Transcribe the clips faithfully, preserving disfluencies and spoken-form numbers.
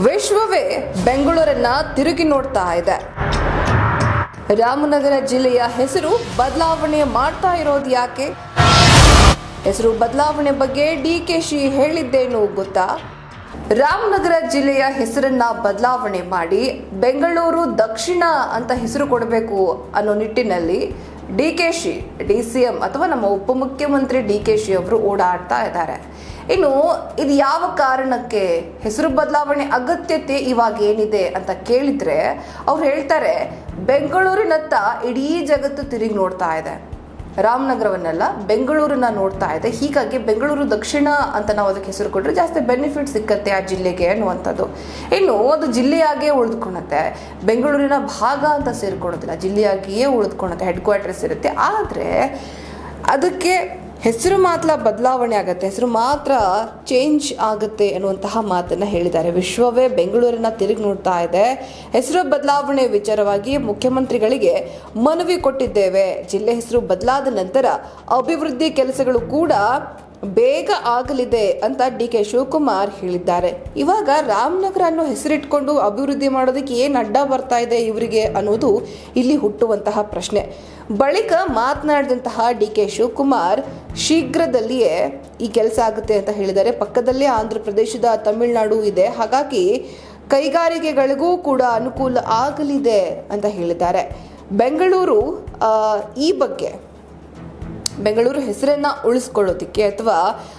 ವಿಶ್ವವೇ ಬೆಂಗಳೂರನ್ನ ತಿರುಗಿ ನೋಡ್ತಾ ಇದೆ. ರಾಮನಗರ ಜಿಲ್ಲೆಯ ಹೆಸರು ಬದಲಾವಣೆ ಮಾಡ್ತಾ ಇರೋದು ಯಾಕೆ? ಹೆಸರು ಬದಲಾವಣೆ ಬಗ್ಗೆ ಡಿಕೆಶಿ ಹೇಳಿದ್ದೇನು ಗೊತ್ತಾ? ರಾಮನಗರ ಜಿಲ್ಲೆಯ ಹೆಸರನ್ನ ಬದಲಾವಣೆ ಮಾಡಿ ಬೆಂಗಳೂರು ದಕ್ಷಿಣ ಅಂತ ಹೆಸರು ಕೊಡಬೇಕು ಅನ್ನೋ ನಿಟ್ಟಿನಲ್ಲಿ ಡಿಕೆಶಿ ಡಿಸಿಎಂ ಅಥವಾ ನಮ್ಮ ಉಪಮುಖ್ಯಮಂತ್ರಿ ಡಿಕೆಶಿ ಅವರು ಓಡಾಡ್ತಾ ಇದ್ದಾರೆ. ಇನ್ನು ಇದು ಯಾವ ಕಾರಣಕ್ಕೆ ಹೆಸರು ಬದಲಾವಣೆ ಅಗತ್ಯತೆ ಇವಾಗ ಏನಿದೆ ಅಂತ ಕೇಳಿದ್ರೆ ಅವ್ರು ಹೇಳ್ತಾರೆ, ಬೆಂಗಳೂರಿನತ್ತ ಇಡೀ ಜಗತ್ತು ತಿರುಗಿ ನೋಡ್ತಾ ಇದೆ, ರಾಮನಗರವನ್ನೆಲ್ಲ ಬೆಂಗಳೂರನ್ನ ನೋಡ್ತಾ ಇದೆ. ಹೀಗಾಗಿ ಬೆಂಗಳೂರು ದಕ್ಷಿಣ ಅಂತ ನಾವು ಅದಕ್ಕೆ ಹೆಸರು ಕೊಟ್ಟರೆ ಜಾಸ್ತಿ ಬೆನಿಫಿಟ್ ಸಿಕ್ಕತ್ತೆ ಆ ಜಿಲ್ಲೆಗೆ ಅನ್ನುವಂಥದ್ದು. ಇನ್ನು ಅದು ಜಿಲ್ಲೆಯಾಗಿಯೇ ಉಳಿದುಕೊಳ್ಳುತ್ತೆ, ಬೆಂಗಳೂರಿನ ಭಾಗ ಅಂತ ಸೇರ್ಕೊಳ್ಳೋದಿಲ್ಲ, ಜಿಲ್ಲೆಯಾಗಿಯೇ ಉಳಿದುಕೊಳ್ಳುತ್ತೆ, ಹೆಡ್ ಕ್ವಾರ್ಟರ್ಸ್ ಇರುತ್ತೆ. ಆದರೆ ಅದಕ್ಕೆ ಹೆಸರು ಮಾತ್ರ ಬದಲಾವಣೆ ಆಗುತ್ತೆ, ಹೆಸರು ಮಾತ್ರ ಚೇಂಜ್ ಆಗುತ್ತೆ ಅನ್ನುವಂತಹ ಮಾತನ್ನು ಹೇಳಿದ್ದಾರೆ. ವಿಶ್ವವೇ ಬೆಂಗಳೂರನ್ನ ತಿರುಗಿ ನೋಡ್ತಾ ಇದೆ. ಹೆಸರು ಬದಲಾವಣೆ ವಿಚಾರವಾಗಿ ಮುಖ್ಯಮಂತ್ರಿಗಳಿಗೆ ಮನವಿ ಕೊಟ್ಟಿದ್ದೇವೆ. ಜಿಲ್ಲೆ ಹೆಸರು ಬದಲಾದ ನಂತರ ಅಭಿವೃದ್ಧಿ ಕೆಲಸಗಳು ಕೂಡ ಬೇಗ ಆಗಲಿದೆ ಅಂತ ಡಿ ಕೆ ಶಿವಕುಮಾರ್ ಹೇಳಿದ್ದಾರೆ. ಇವಾಗ ರಾಮನಗರ ಅನ್ನೋ ಹೆಸರಿಟ್ಕೊಂಡು ಅಭಿವೃದ್ಧಿ ಮಾಡೋದಕ್ಕೆ ಏನು ಅಡ್ಡ ಬರ್ತಾ ಇದೆ ಇವರಿಗೆ ಅನ್ನೋದು ಇಲ್ಲಿ ಹುಟ್ಟುವಂತಹ ಪ್ರಶ್ನೆ. ಬಳಿಕ ಮಾತನಾಡಿದಂತಹ ಡಿ ಕೆ ಶಿವಕುಮಾರ್ ಶೀಘ್ರದಲ್ಲಿಯೇ ಈ ಕೆಲಸ ಆಗುತ್ತೆ ಅಂತ ಹೇಳಿದ್ದಾರೆ. ಪಕ್ಕದಲ್ಲೇ ಆಂಧ್ರ ಪ್ರದೇಶದ ತಮಿಳುನಾಡು ಇದೆ, ಹಾಗಾಗಿ ಕೈಗಾರಿಕೆಗಳಿಗೂ ಕೂಡ ಅನುಕೂಲ ಆಗಲಿದೆ ಅಂತ ಹೇಳಿದ್ದಾರೆ. ಬೆಂಗಳೂರು ಈ ಬಗ್ಗೆ ಬೆಂಗಳೂರು ಹೆಸರನ್ನ ಉಳಿಸ್ಕೊಳ್ಳೋದಕ್ಕೆ ಅಥವಾ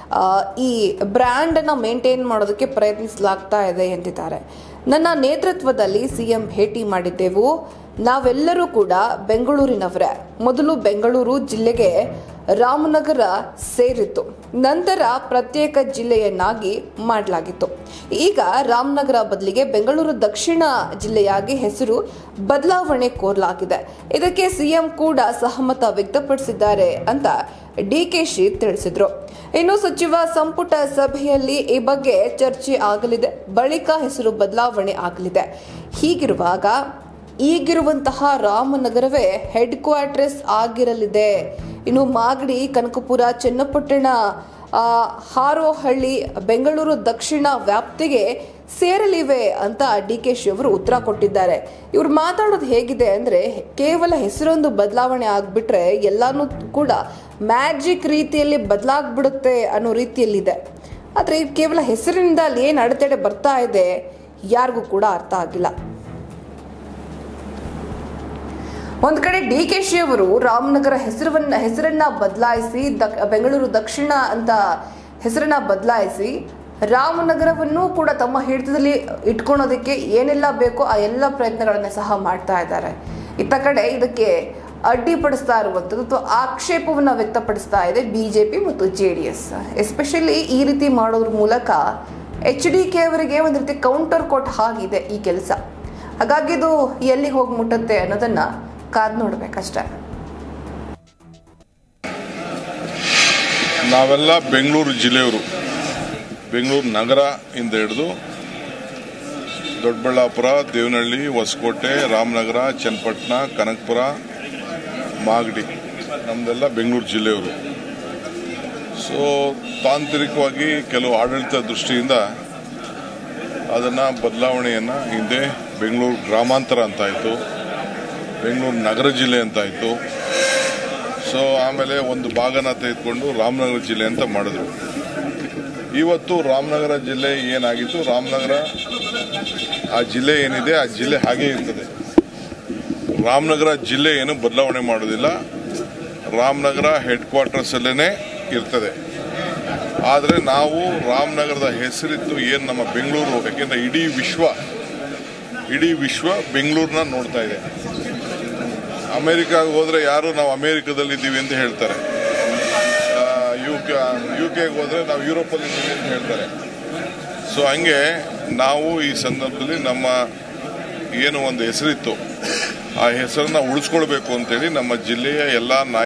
ಈ ಬ್ರ್ಯಾಂಡನ್ನು ಮೇಂಟೈನ್ ಮಾಡೋದಕ್ಕೆ ಪ್ರಯತ್ನಿಸಲಾಗ್ತಾ ಇದೆ ಎಂದಿದ್ದಾರೆ. ನನ್ನ ನೇತೃತ್ವದಲ್ಲಿ ಸಿಎಂ ಭೇಟಿ ಮಾಡಿದ್ದೆವು. ನಾವೆಲ್ಲರೂ ಕೂಡ ಬೆಂಗಳೂರಿನವರೇ. ಮೊದಲು ಬೆಂಗಳೂರು ಜಿಲ್ಲೆಗೆ ರಾಮನಗರ ಸೇರಿತ್ತು, ನಂತರ ಪ್ರತ್ಯೇಕ ಜಿಲ್ಲೆಯನ್ನಾಗಿ ಮಾಡಲಾಗಿತ್ತು. ಈಗ ರಾಮನಗರ ಬದಲಿಗೆ ಬೆಂಗಳೂರು ದಕ್ಷಿಣ ಜಿಲ್ಲೆಯಾಗಿ ಹೆಸರು ಬದಲಾವಣೆ ಕೋರಲಾಗಿದೆ. ಇದಕ್ಕೆ ಸಿಎಂ ಕೂಡ ಸಹಮತ ವ್ಯಕ್ತಪಡಿಸಿದ್ದಾರೆ ಅಂತ ಡಿಕೆಶಿ ತಿಳಿಸಿದ್ರು. ಇನ್ನು ಸಚಿವ ಸಂಪುಟ ಸಭೆಯಲ್ಲಿ ಈ ಬಗ್ಗೆ ಚರ್ಚೆ ಆಗಲಿದೆ, ಬಳಿಕ ಹೆಸರು ಬದಲಾವಣೆ ಆಗಲಿದೆ. ಹೀಗಿರುವಾಗ ಈಗಿರುವಂತಹ ರಾಮನಗರವೇ ಹೆಡ್ ಕ್ವಾರ್ಟರ್ಸ್ ಆಗಿರಲಿದೆ. ಇನ್ನು ಮಾಗಡಿ, ಕನಕಪುರ, ಚನ್ನಪಟ್ಟಣ, ಹಾರೋಹಳ್ಳಿ ಬೆಂಗಳೂರು ದಕ್ಷಿಣ ವ್ಯಾಪ್ತಿಗೆ ಸೇರಲಿವೆ ಅಂತ ಡಿಕೆಶಿ ಅವರು ಉತ್ತರ ಕೊಟ್ಟಿದ್ದಾರೆ. ಇವ್ರು ಮಾತಾಡೋದು ಹೇಗಿದೆ ಅಂದ್ರೆ, ಕೇವಲ ಹೆಸರೊಂದು ಬದಲಾವಣೆ ಆಗ್ಬಿಟ್ರೆ ಎಲ್ಲಾನು ಕೂಡ ಮ್ಯಾಜಿಕ್ ರೀತಿಯಲ್ಲಿ ಬದಲಾಗ್ಬಿಡುತ್ತೆ ಅನ್ನೋ ರೀತಿಯಲ್ಲಿದೆ. ಆದ್ರೆ ಕೇವಲ ಹೆಸರಿನಿಂದ ಅಲ್ಲಿ ಏನು ಅಡೆತಡೆ ಬರ್ತಾ ಇದೆ ಯಾರಿಗೂ ಕೂಡ ಅರ್ಥ ಆಗಿಲ್ಲ. ಒಂದ್ ಕಡೆ ಡಿಕೆಶಿ ಅವರು ರಾಮನಗರ ಹೆಸರನ್ನ ಹೆಸರನ್ನ ಬದಲಾಯಿಸಿ ಬೆಂಗಳೂರು ದಕ್ಷಿಣ ಅಂತ ಹೆಸರನ್ನ ಬದಲಾಯಿಸಿ ರಾಮನಗರವನ್ನು ಕೂಡ ತಮ್ಮ ಹಿಡಿತದಲ್ಲಿ ಇಟ್ಕೊಳೋದಕ್ಕೆ ಏನೆಲ್ಲ ಬೇಕೋ ಆ ಎಲ್ಲ ಪ್ರಯತ್ನಗಳನ್ನ ಸಹ ಮಾಡ್ತಾ ಇದ್ದಾರೆ. ಇತ್ತ ಕಡೆ ಇದಕ್ಕೆ ಅಡ್ಡಿಪಡಿಸ್ತಾ ಇರುವಂಥದ್ದು ಅಥವಾ ಆಕ್ಷೇಪವನ್ನ ವ್ಯಕ್ತಪಡಿಸ್ತಾ ಇದೆ ಬಿಜೆಪಿ ಮತ್ತು ಜೆ ಡಿ ಎಸ್. ಎಸ್ಪೆಷಲಿ ಈ ರೀತಿ ಮಾಡೋದ್ರ ಮೂಲಕ ಎಚ್ ಡಿ ಕೆ ಅವರಿಗೆ ಒಂದು ರೀತಿ ಕೌಂಟರ್ ಕೊಟ್ಟ ಹಾಗಿದೆ ಈ ಕೆಲಸ. ಹಾಗಾಗಿ ಇದು ಎಲ್ಲಿಗೆ ಹೋಗಿ ಮುಟ್ಟುತ್ತೆ ಅನ್ನೋದನ್ನ ಕಾದ್ ನೋಡ್ಬೇಕಷ್ಟೇ. ನಾವೆಲ್ಲ ಬೆಂಗಳೂರು ಜಿಲ್ಲೆಯವರು, ಬೆಂಗಳೂರು ನಗರ ಇಂದ ಹಿಡಿದು ದೊಡ್ಡಬಳ್ಳಾಪುರ, ದೇವನಹಳ್ಳಿ, ಹೊಸಕೋಟೆ, ರಾಮನಗರ, ಚನ್ನಪಟ್ಟಣ, ಕನಕಪುರ, ಮಾಗಡಿ ನಮ್ದೆಲ್ಲ ಬೆಂಗಳೂರು ಜಿಲ್ಲೆಯವರು. ಸೊ ತಾಂತ್ರಿಕವಾಗಿ ಕೆಲವು ಆಡಳಿತ ದೃಷ್ಟಿಯಿಂದ ಅದನ್ನು ಬದಲಾವಣೆಯನ್ನು ಹಿಂದೆ ಬೆಂಗಳೂರು ಗ್ರಾಮಾಂತರ ಅಂತಾಯಿತು, ಬೆಂಗಳೂರು ನಗರ ಜಿಲ್ಲೆ ಅಂತಾಯಿತು. ಸೊ ಆಮೇಲೆ ಒಂದು ಭಾಗನ ತೆಗೆದುಕೊಂಡು ರಾಮನಗರ ಜಿಲ್ಲೆ ಅಂತ ಮಾಡಿದ್ರು. ಇವತ್ತು ರಾಮನಗರ ಜಿಲ್ಲೆ ಏನಾಗಿತ್ತು, ರಾಮನಗರ ಆ ಜಿಲ್ಲೆ ಏನಿದೆ ಆ ಜಿಲ್ಲೆ ಹಾಗೇ ಇರ್ತದೆ. ರಾಮನಗರ ಜಿಲ್ಲೆ ಏನು ಬದಲಾವಣೆ ಮಾಡೋದಿಲ್ಲ, ರಾಮನಗರ ಹೆಡ್ ಕ್ವಾರ್ಟರ್ಸ್ ಅಲ್ಲೇ ಇರ್ತದೆ. ಆದರೆ ನಾವು ರಾಮನಗರದ ಹೆಸರಿತ್ತು ಏನು ನಮ್ಮ ಬೆಂಗಳೂರು, ಯಾಕೆಂದರೆ ಇಡೀ ವಿಶ್ವ ಇಡೀ ವಿಶ್ವ ಬೆಂಗಳೂರನ್ನ ನೋಡ್ತಾ ಇದೆ. ಅಮೇರಿಕಾಗೆ ಹೋದರೆ ಯಾರು ನಾವು ಅಮೇರಿಕಾದಲ್ಲಿದ್ದೀವಿ ಅಂತ ಹೇಳ್ತಾರೆ, ಯು ಕೆ ಯು ಕೆಗೆ ಹೋದರೆ ನಾವು ಯುರೋಪಲ್ಲಿ ಇದ್ದೀವಿ ಅಂತ ಹೇಳ್ತಾರೆ. ಸೊ ಹಂಗೆ ನಾವು ಈ ಸಂದರ್ಭದಲ್ಲಿ ನಮ್ಮ ಏನು ಒಂದು ಹೆಸರಿತ್ತು ಆ ಹೆಸರನ್ನ ಉಳಿಸ್ಕೊಳ್ಬೇಕು ಅಂತೇಳಿ ನಮ್ಮ ಜಿಲ್ಲೆಯ ಎಲ್ಲ ನಾಯ